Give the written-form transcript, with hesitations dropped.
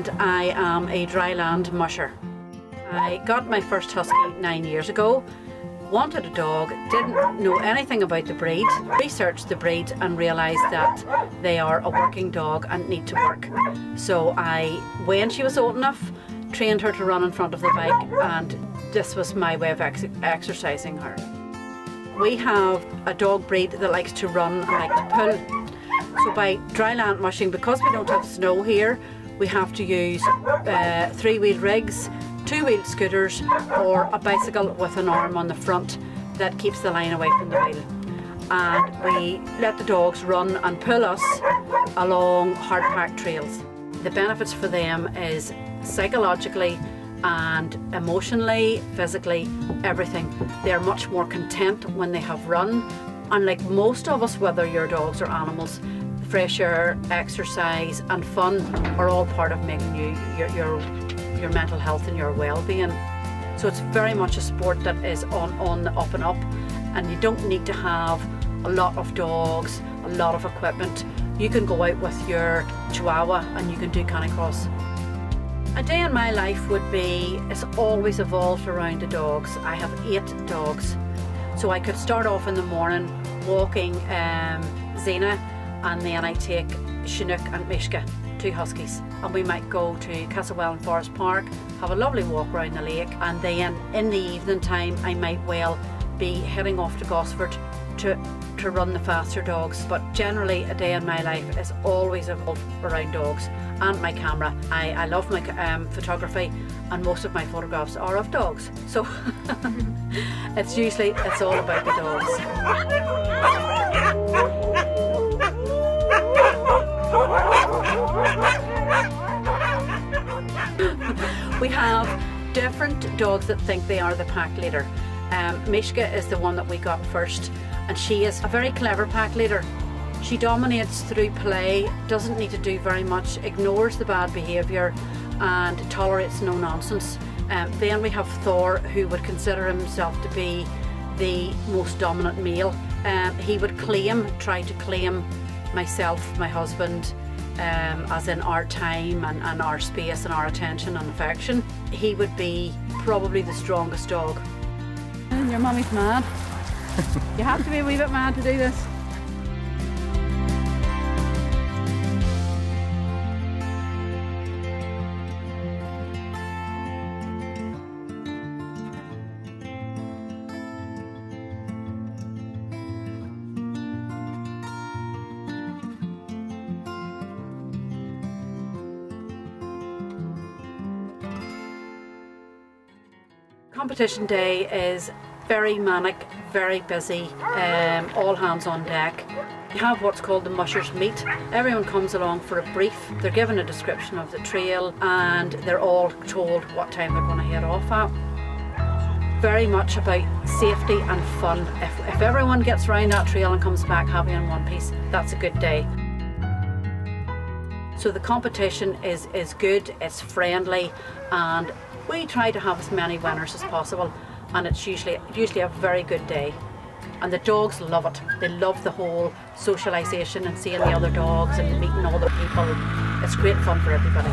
and I am a dryland musher. I got my first husky 9 years ago, wanted a dog, didn't know anything about the breed, researched the breed and realised that they are a working dog and need to work. So when she was old enough, trained her to run in front of the bike, and this was my way of exercising her. We have a dog breed that likes to run and like to pull. So by dryland mushing, because we don't have snow here, we have to use 3-wheel rigs, 2-wheel scooters, or a bicycle with an arm on the front that keeps the line away from the wheel. And we let the dogs run and pull us along hard-packed trails. The benefits for them is psychologically and emotionally, physically, everything. They're much more content when they have run. Unlike most of us, whether you're dogs or animals, fresh air, exercise and fun are all part of making you your mental health and your well-being. So it's very much a sport that is on the up and up, and you don't need to have a lot of dogs, a lot of equipment. You can go out with your Chihuahua and you can do Canicross. A day in my life would be, it's always evolved around the dogs. I have 8 dogs. So I could start off in the morning walking Xena, and then I take Chinook and Mishka, 2 huskies, and we might go to Castlewellan Forest Park, have a lovely walk around the lake, and then in the evening time I might well be heading off to Gosford to run the faster dogs. But generally a day in my life is always evolved around dogs and my camera. I love my photography, and most of my photographs are of dogs, so it's all about the dogs. We have different dogs that think they are the pack leader. Mishka is the one that we got first, and she is a very clever pack leader. She dominates through play, doesn't need to do very much, ignores the bad behaviour and tolerates no nonsense. Then we have Thor, who would consider himself to be the most dominant male. He would try to claim myself, my husband, as in our time and our space and our attention and affection. He would be probably the strongest dog. Your mummy's mad. You have to be a wee bit mad to do this. Competition day is very manic, very busy, all hands on deck. We have what's called the mushers meet. Everyone comes along for a brief, they're given a description of the trail, and they're all told what time they're going to head off at. Very much about safety and fun. If everyone gets round that trail and comes back happy in one piece, that's a good day. So the competition is good, it's friendly, and we try to have as many winners as possible, and it's usually a very good day. And the dogs love it. They love the whole socialisation and seeing the other dogs and meeting all the people. It's great fun for everybody.